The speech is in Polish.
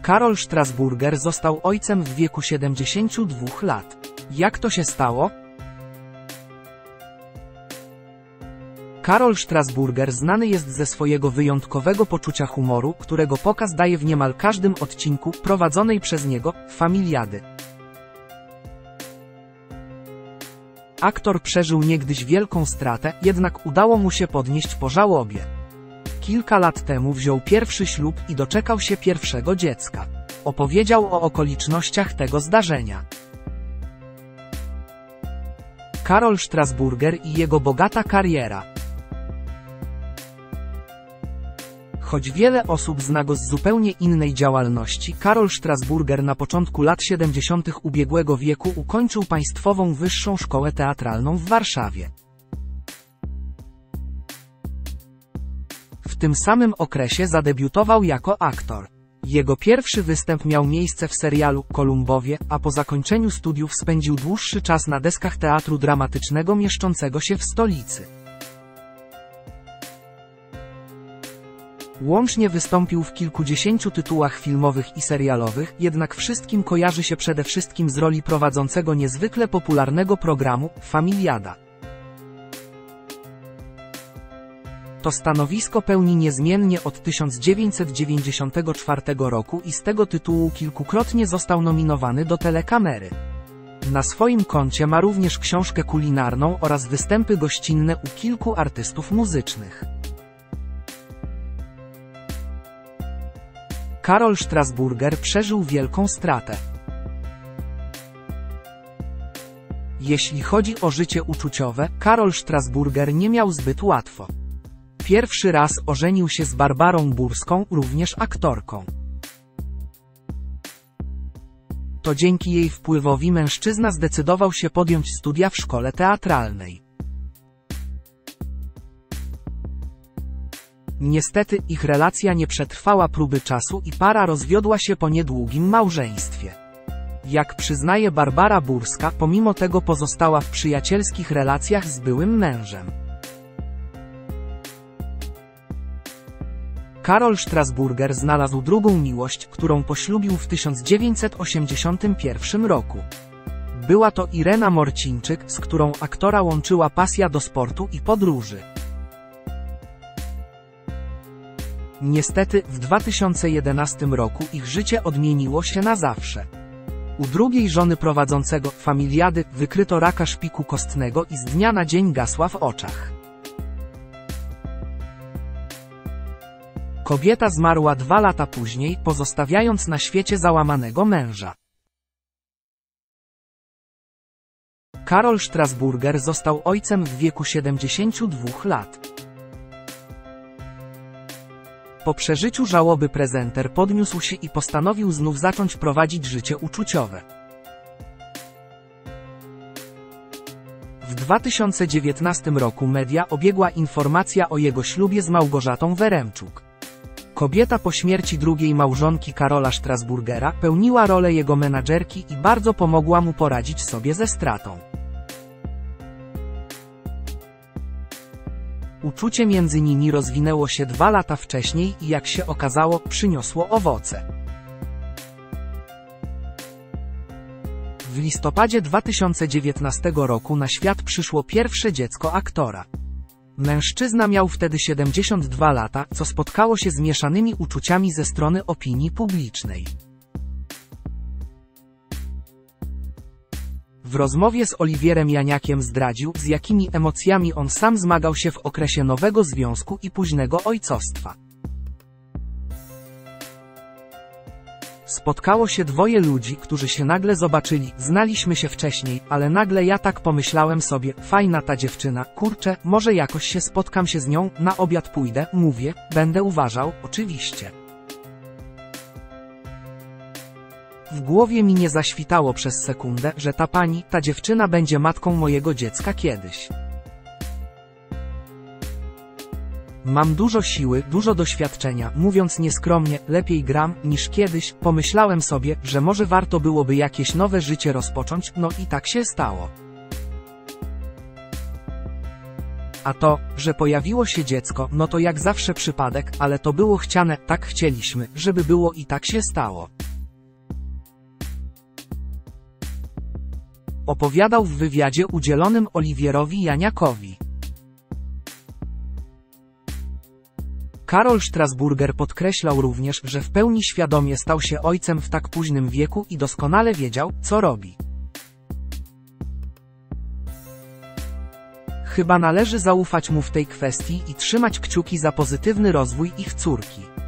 Karol Strasburger został ojcem w wieku 72 lat. Jak to się stało? Karol Strasburger znany jest ze swojego wyjątkowego poczucia humoru, którego pokaz daje w niemal każdym odcinku prowadzonej przez niego Familiady. Aktor przeżył niegdyś wielką stratę, jednak udało mu się podnieść po żałobie. Kilka lat temu wziął pierwszy ślub i doczekał się pierwszego dziecka. Opowiedział o okolicznościach tego zdarzenia. Karol Strasburger i jego bogata kariera. Choć wiele osób zna go z zupełnie innej działalności, Karol Strasburger na początku lat 70. ubiegłego wieku ukończył Państwową Wyższą Szkołę Teatralną w Warszawie. W tym samym okresie zadebiutował jako aktor. Jego pierwszy występ miał miejsce w serialu Kolumbowie, a po zakończeniu studiów spędził dłuższy czas na deskach teatru dramatycznego mieszczącego się w stolicy. Łącznie wystąpił w kilkudziesięciu tytułach filmowych i serialowych, jednak wszystkim kojarzy się przede wszystkim z roli prowadzącego niezwykle popularnego programu Familiada. To stanowisko pełni niezmiennie od 1994 roku i z tego tytułu kilkukrotnie został nominowany do Telekamery. Na swoim koncie ma również książkę kulinarną oraz występy gościnne u kilku artystów muzycznych. Karol Strasburger przeżył wielką stratę. Jeśli chodzi o życie uczuciowe, Karol Strasburger nie miał zbyt łatwo. Pierwszy raz ożenił się z Barbarą Burską, również aktorką. To dzięki jej wpływowi mężczyzna zdecydował się podjąć studia w szkole teatralnej. Niestety, ich relacja nie przetrwała próby czasu i para rozwiodła się po niedługim małżeństwie. Jak przyznaje Barbara Burska, pomimo tego pozostała w przyjacielskich relacjach z byłym mężem. Karol Strasburger znalazł drugą miłość, którą poślubił w 1981 roku. Była to Irena Morcińczyk, z którą aktora łączyła pasja do sportu i podróży. Niestety, w 2011 roku ich życie odmieniło się na zawsze. U drugiej żony prowadzącego Familiady wykryto raka szpiku kostnego i z dnia na dzień gasła w oczach. Kobieta zmarła 2 lata później, pozostawiając na świecie załamanego męża. Karol Strasburger został ojcem w wieku 72 lat. Po przeżyciu żałoby prezenter podniósł się i postanowił znów zacząć prowadzić życie uczuciowe. W 2019 roku media obiegła informacja o jego ślubie z Małgorzatą Weremczuk. Kobieta po śmierci drugiej małżonki Karola Strasburgera pełniła rolę jego menadżerki i bardzo pomogła mu poradzić sobie ze stratą. Uczucie między nimi rozwinęło się 2 lata wcześniej i jak się okazało, przyniosło owoce. W listopadzie 2019 roku na świat przyszło pierwsze dziecko aktora. Mężczyzna miał wtedy 72 lata, co spotkało się z mieszanymi uczuciami ze strony opinii publicznej. W rozmowie z Oliwierem Janiakiem zdradził, z jakimi emocjami on sam zmagał się w okresie nowego związku i późnego ojcostwa. Spotkało się 2 ludzi, którzy się nagle zobaczyli, znaliśmy się wcześniej, ale nagle ja tak pomyślałem sobie, fajna ta dziewczyna, kurczę, może jakoś się spotkam się z nią, na obiad pójdę, mówię, będę uważał, oczywiście. W głowie mi nie zaświtało przez sekundę, że ta dziewczyna będzie matką mojego dziecka kiedyś. Mam dużo siły, dużo doświadczenia, mówiąc nieskromnie, lepiej gram, niż kiedyś, pomyślałem sobie, że może warto byłoby jakieś nowe życie rozpocząć, no i tak się stało. A to, że pojawiło się dziecko, no to jak zawsze przypadek, ale to było chciane, tak chcieliśmy, żeby było i tak się stało. Opowiadał w wywiadzie udzielonym Oliwierowi Janiakowi. Karol Strasburger podkreślał również, że w pełni świadomie stał się ojcem w tak późnym wieku i doskonale wiedział, co robi. Chyba należy zaufać mu w tej kwestii i trzymać kciuki za pozytywny rozwój ich córki.